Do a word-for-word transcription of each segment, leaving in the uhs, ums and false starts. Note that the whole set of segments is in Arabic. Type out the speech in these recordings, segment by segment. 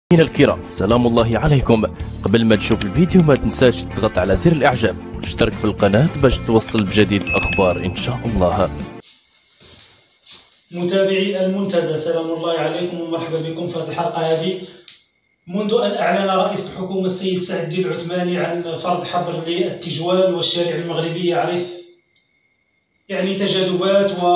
مشاهدينا الكرام، سلام الله عليكم. قبل ما تشوف الفيديو ما تنساش تضغط على زر الاعجاب وتشترك في القناة باش توصل بجديد الاخبار ان شاء الله. متابعي المنتدى، سلام الله عليكم ومرحبا بكم في هذه الحلقة هذه. منذ أن أعلن رئيس الحكومة السيد سعد الدين العثماني عن فرض حظر للتجوال والشارع المغربي يعرف يعني تجاذبات و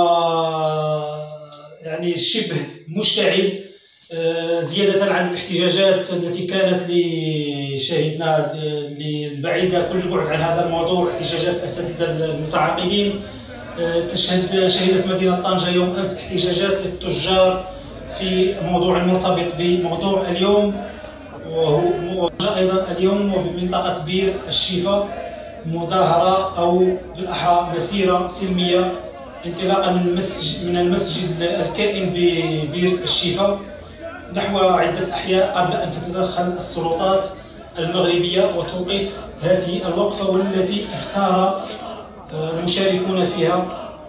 يعني شبه مشتعل، زيادة عن الاحتجاجات التي كانت لشاهدنا البعيدة كل البعد عن هذا الموضوع، احتجاجات الأساتذة المتعاقدين. تشهد شهدت مدينة طنجة يوم أمس احتجاجات للتجار في موضوع مرتبط بموضوع اليوم، وهو أيضا اليوم وبمنطقة بير الشفا مظاهرة أو بالأحرى مسيرة سلمية انطلاقا من المسجد من المسجد الكائن ببير الشفا نحو عدة أحياء قبل أن تتدخل السلطات المغربية وتوقف هذه الوقفة، والتي اختار المشاركون فيها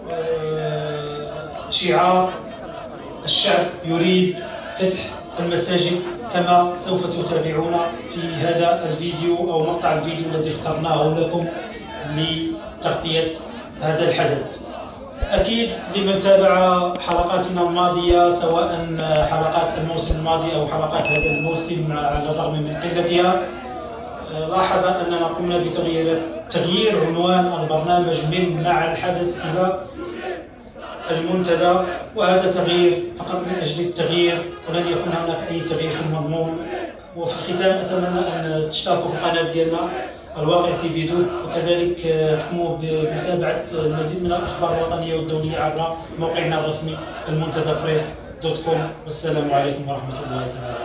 شعار الشعب يريد فتح المساجد، كما سوف تتابعون في هذا الفيديو أو مقطع الفيديو الذي اخترناه لكم لتغطية هذا الحدث. أكيد لمن تابع حلقاتنا الماضية سواء حلقات الموسم الماضي أو حلقات هذا الموسم على الرغم من قلتها لاحظ أننا قمنا بتغيير تغيير عنوان البرنامج من مع الحدث إلى المنتدى، وهذا تغيير فقط من أجل التغيير ولن يكون هناك أي تغيير في المضمون. وفي الختام أتمنى أن تشتركوا في القناة ديالنا الواقع تي في دو، وكذلك تقوموا بمتابعة المزيد من الأخبار الوطنية والدولية عبر موقعنا الرسمي المنتدى بريس دوت كوم. والسلام عليكم ورحمة الله تعالى.